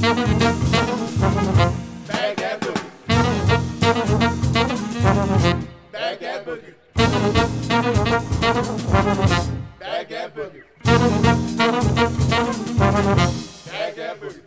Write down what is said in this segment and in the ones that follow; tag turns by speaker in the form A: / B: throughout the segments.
A: Baghdad Boogie. Baghdad Boogie. Baghdad Boogie. Baghdad Boogie.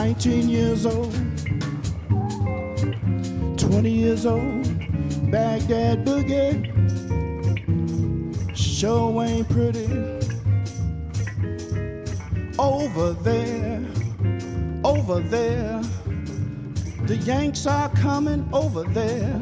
B: 19 years old, 20 years old, Baghdad Boogie, sure ain't pretty. Over there, the Yanks are coming over there.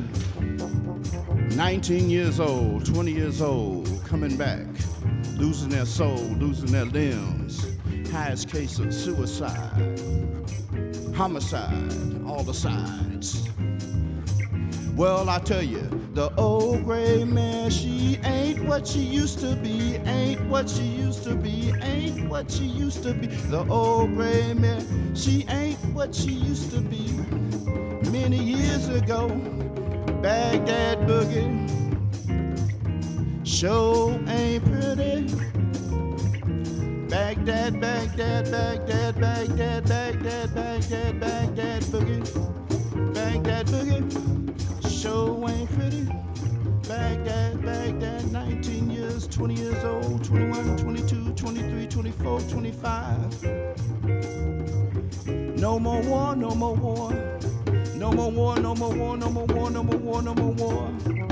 B: 19 years old, 20 years old, coming back, losing their soul, losing their limbs. Highest case of suicide, homicide, all the sides. Well, I tell you, the old gray mare, she ain't what she used to be, ain't what she used to be, ain't what she used to be. The old gray mare, she ain't what she used to be. Many years ago, Baghdad Boogie, sure ain't pretty. Baghdad, Baghdad, Baghdad, Baghdad, Baghdad, Baghdad, Baghdad Boogie, Baghdad Boogie, sure ain't pretty. Baghdad, Baghdad, 19 years, 20 years old, 21, 22, 23, 24, 25. No more war, no more war. No more war, no more war, no more war, no more war, no more war.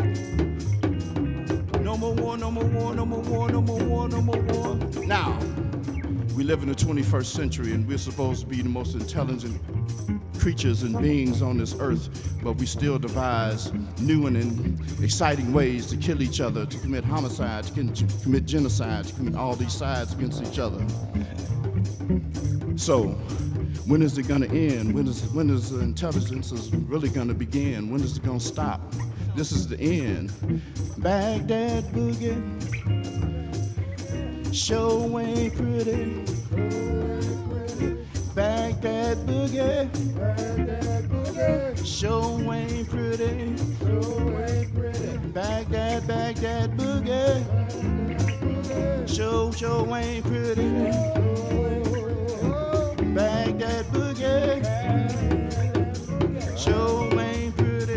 B: No more war, no more war, no more war, no more war, no more war. Now, we live in the 21st century and we're supposed to be the most intelligent creatures and beings on this earth, but we still devise new and exciting ways to kill each other, to commit homicide, to commit genocide, to commit all these sides against each other. So, when is it gonna end? When is the intelligence really gonna begin? When is it gonna stop? This is the end. Baghdad Boogie, sure ain't pretty. Baghdad Boogie, sure ain't pretty. Baghdad, Baghdad Boogie, sure ain't pretty. Baghdad Boogie, sure ain't pretty.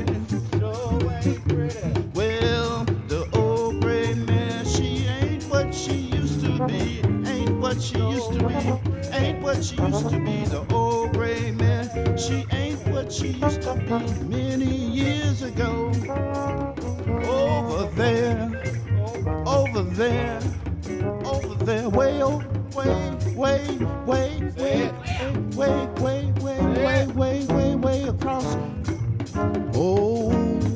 B: Well, the old gray mare, she ain't what she used to be, ain't what she used to be, ain't what she used to be. The old gray mare, she ain't what she used to be many years ago. Over there, over there, over there, way over. Way across. Oh,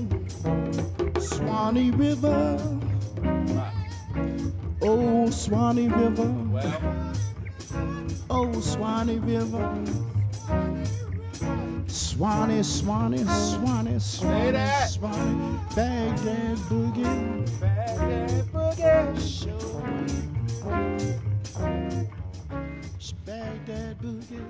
B: Swanee River. Oh, Swanee River. Oh, Swanee River. Swanee, Swanee, Swanee, Swanee, Swanee. Baghdad Boogie. Baghdad Boogie. Show. Baghdad Boogie.